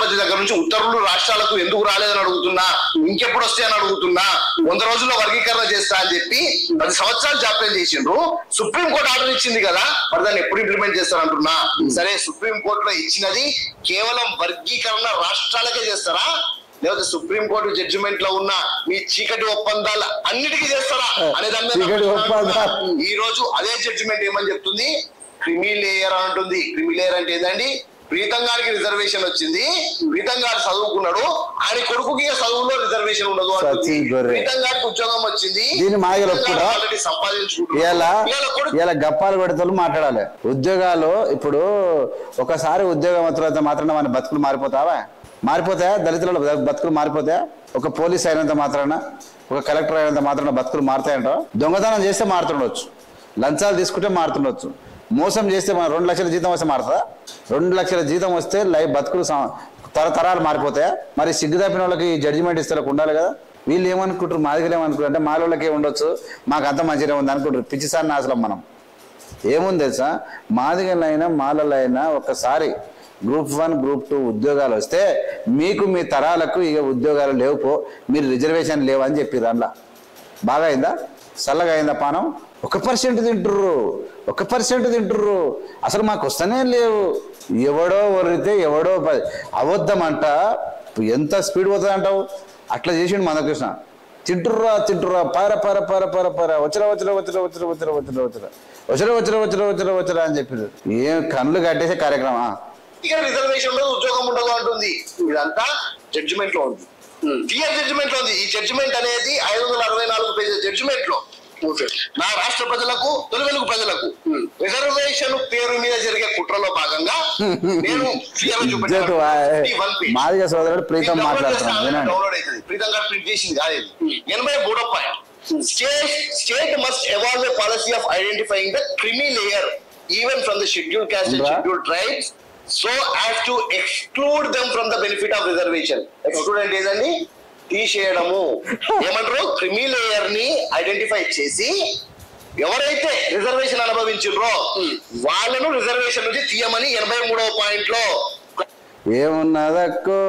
రాష్ట్రపతి దగ్గర నుంచి ఉత్తర్వులు రాష్ట్రాలకు ఎందుకు రాలేదని అడుగుతున్నా, ఇంకెప్పుడు వస్తాయని అడుగుతున్నా, 100 రోజుల్లో వర్గీకరణ చేస్తా అని చెప్పి 10 సంవత్సరాలు జాప్యం చేసిండ్రు. సుప్రీంకోర్టు ఆర్డర్ ఇచ్చింది కదా, మరి దాన్ని ఎప్పుడు ఇంప్లిమెంట్ చేస్తారంటున్నా. సరే, సుప్రీంకోర్టులో ఇచ్చినది కేవలం వర్గీకరణ రాష్ట్రాలకే చేస్తారా, లేకపోతే సుప్రీంకోర్టు జడ్జిమెంట్ లో ఉన్న మీ చీకటి ఒప్పందాలు అన్నిటికీ చేస్తారా అనే దాని మీద ఈ రోజు అదే జడ్జిమెంట్ ఏమని చెప్తుంది, క్రిమి లేయర్ అంటుంది. క్రిమి లేయర్ అంటే ఏంటండి, ప్రీతం గారికి రిజర్వేషన్ వచ్చింది, ప్రీతం గారు చదువుకున్నాడు, ఆయన కొడుకుకి చదువులో రిజర్వేషన్ ఉండదు అంటుంది. ప్రీతం గారికి ఉద్యోగం వచ్చింది, ఇలా గప్పాలు పెడతారు మాట్లాడాలి. ఉద్యోగాలు ఇప్పుడు ఒకసారి ఉద్యోగం తర్వాత మాత్రాన మన బతుకులు మారిపోతాయా? దళితుల బతుకులు మారిపోతాయా? ఒక పోలీస్ అయినంత మాత్రాన, ఒక కలెక్టర్ అయినంత మాత్రాన బతుకులు మారుతాయంట? దొంగతనం చేస్తే మారుతుండొచ్చు, లంచాలు తీసుకుంటే మారుతుండొచ్చు, మోసం చేస్తే 2 లక్షల జీతం వస్తే మారుతుందా? 2 లక్షల జీతం వస్తే బతుకులు తరతరాలు మారిపోతాయా? మరి సిగ్గు తప్పిన వాళ్ళకి జడ్జిమెంట్ ఇస్తే ఉండాలి కదా. వీళ్ళు ఏమనుకుంటారు, మాదిగలు ఏమనుకుంటారు అంటే మా వాళ్ళకి ఉండొచ్చు, మాకు అంత మంచిగా ఉంది అనుకుంటారు. పిచ్చిసారిని అసలు మనం ఏముంది తెలుసా, మాదిగలైనా మాలలైనా ఒకసారి గ్రూప్ 1 గ్రూప్ 2 ఉద్యోగాలు వస్తే మీకు మీ తరాలకు ఇక ఉద్యోగాలు లేవుపో, మీరు రిజర్వేషన్ లేవు అని చెప్పారు. అందులో బాగా అయిందా, చల్లగా అయిందా పానం? 1% తింటుర్రు. అసలు మాకు వస్తూనే లేవు. ఎవడో ఒర్రితే ఎవడో అవద్దమంట. ఎంత స్పీడ్ పోతుంది అంటావు? అట్లా చేసిండు మందకృష్ణ. తింటుర్రా పార వచ్చరా అని చెప్పారు. ఏం కళ్ళు కట్టేసే కార్యక్రమా? ఇక రిజర్వేషన్ లో ఉద్యోగం ఉండదు అంటుంది. ఇదంతా జడ్జిమెంట్ లో ఉంది, క్లియర్ జడ్జిమెంట్ లో ఉంది. ఈ జడ్జిమెంట్ అనేది 564 పేజీల జడ్జిమెంట్ లో నా రాష్ట్ర ప్రజలకు, తొలి వెలుగు ప్రజలకు రిజర్వేషన్ పేరు మీద జరిగే కుట్రలో భాగంగా నేను మాదిగ సోదరుడు ప్రీతం మాట్లాడుతున్నాను. డౌన్లోడ్ అవుతుంది. ప్రీతం గారు ప్రింట్ చేసింది కాదు. 83వ point, state must evolve a policy of identifying the creamy layer even from the schedule caste and schedule tribes so as to exclude them from the benefit of reservation. Exclude అంటే ఏదండి, తీసేయడము. ఏమంటారు, క్రిమి layer ని identify చేసి ఎవరైతే reservation అనుభవించారో వాళ్ళను reservation నుంచి తీయమని 83వ పాయింట్ లో. ఏమున్నదక్కో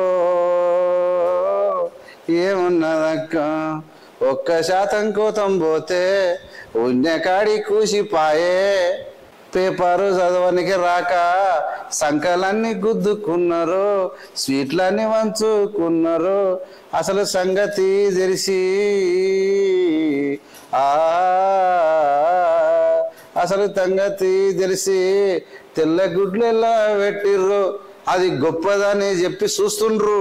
1% కోతం పోతే ఉన్నకాడి కూసిపాయే, పేపరు చదవనికి రాక సంకలన్నీ గుద్దుకున్నారు, స్వీట్లన్నీ వంచుకున్నారు, అసలు సంగతి తెలిసి తెల్ల గుడ్లు ఎలా పెట్టిర్రు, అది గొప్పదని చెప్పి చూస్తుండ్రు.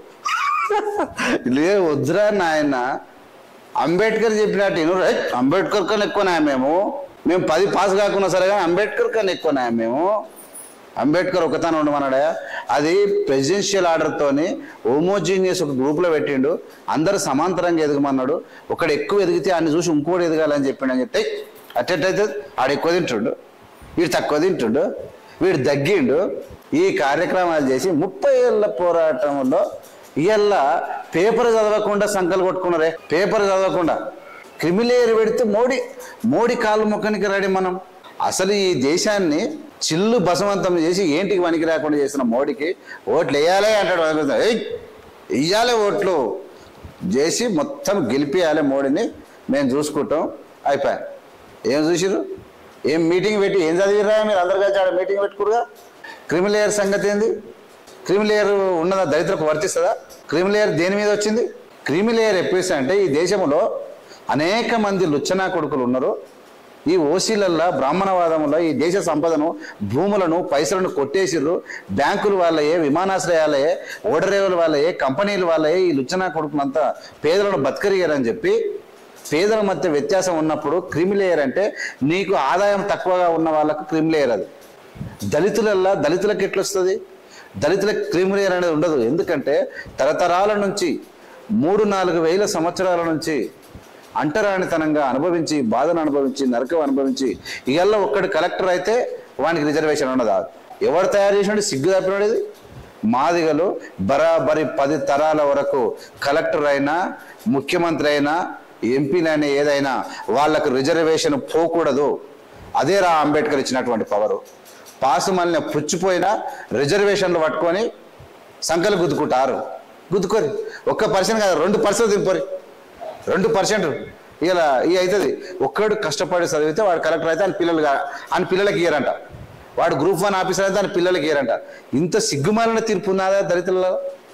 లే వద్దురా నాయన, అంబేద్కర్ చెప్పినట్టు అంబేద్కర్ కన్నా ఎక్కువనా మేము 10 పాస్ కాకున్నా సరే కానీ అంబేద్కర్ కన్నా ఎక్కువనా మేము? అంబేద్కర్ ఒకతాను ఉండమన్నాడా? అది ప్రెసిడెన్షియల్ ఆర్డర్తోని హోమోజీనియస్ ఒక గ్రూప్లో పెట్టిండు, అందరు సమాంతరంగా ఎదగమన్నాడు. ఒకడు ఎక్కువ ఎదిగితే అన్ని చూసి ఇంకోటి ఎదగాలని చెప్పిండు అని చెప్తే అట్టెట్టయితే ఆడు ఎక్కువ తింటుండు, వీడు తక్కువ తింటుండు, వీడు దగ్గిండు. ఈ కార్యక్రమాలు చేసి 30 ఏళ్ళ పోరాటంలో ఇవాళ పేపర్ చదవకుండా సంకలు కొట్టుకున్నారే. పేపర్ చదవకుండా క్రిమిలేయర్ పెడితే మోడీ కాళ్ళు మొక్కనికి రెడీ మనం. అసలు ఈ దేశాన్ని చిల్లు బసవంతం చేసి ఏంటికి పనికి రాకుండా చేసిన మోడీకి ఓట్లు వేయాలి అంటాడు. వెయ్యాలి ఓట్లు చేసి మొత్తం గెలిపియాలి మోడీని, మేము చూసుకుంటాం. అయిపోయా. ఏం చూసిరు? ఏం మీటింగ్ పెట్టి ఏం చదివిరా మీరు? అందరు కలిసి ఆడ మీటింగ్ పెట్టుకురుగా. క్రిమిలేయర్ సంగతి ఏంది? క్రిమిలేయర్ ఉన్నదా? దళితులకు వర్తిస్తుందా? క్రిమిలేయర్ దేని మీద వచ్చింది? క్రిమిలేయర్ ఎప్పేసి అంటే ఈ దేశంలో అనేక మంది లుచ్చనా కొడుకులు ఉన్నారు. ఈ ఓసీలల్లో బ్రాహ్మణవాదంలో ఈ దేశ సంపదను, భూములను, పైసలను కొట్టేసిర్రు. బ్యాంకుల వాళ్ళయే, విమానాశ్రయాలయే, ఓడరేవుల వాళ్ళయే, కంపెనీల వాళ్ళయే ఈ లుచ్చనా కొడుకులంతా పేదలను బతకరిగారని చెప్పి పేదల మధ్య వ్యత్యాసం ఉన్నప్పుడు క్రిమిలేయర్ అంటే నీకు ఆదాయం తక్కువగా ఉన్న వాళ్ళకు క్రిమిలేయర్. అది దళితులకు ఎట్లా వస్తుంది? దళితులకు క్రిమిలేయర్ అనేది ఉండదు. ఎందుకంటే తరతరాల నుంచి 3-4 వేల సంవత్సరాల నుంచి అంటరానితనంగా అనుభవించి, బాధను అనుభవించి, నరకం అనుభవించి ఇవాళ ఒక్కడు కలెక్టర్ అయితే వానికి రిజర్వేషన్ ఉండదు. ఎవరు తయారు చేసినట్టు సిగ్గు తప్పినది? మాదిగలు బరాబరి 10 తరాల వరకు కలెక్టర్ అయినా, ముఖ్యమంత్రి అయినా, ఎంపీలైనా ఏదైనా వాళ్ళకు రిజర్వేషన్ పోకూడదు. అదే రా అంబేద్కర్ ఇచ్చినటువంటి పవరు. పాసు మళ్ళీ పుచ్చిపోయినా రిజర్వేషన్లు పట్టుకొని సంఖ్యలు గుద్దుకుంటారు, గుద్దుకోరి. 1% కాదు 2% తినిపోరి, 2%. ఇలా ఇక అవుతుంది. ఒక్కడు కష్టపడి చదివితే వాడు కలెక్టర్ అయితే ఆయన పిల్లలకి ఇయ్యరంట, వాడు గ్రూప్ 1 ఆఫీసర్ అయితే ఆయన పిల్లలకి ఇయ్యరంట. ఇంత సిగ్గుమాలిన తీర్పు ఉన్నదా దళితులలో?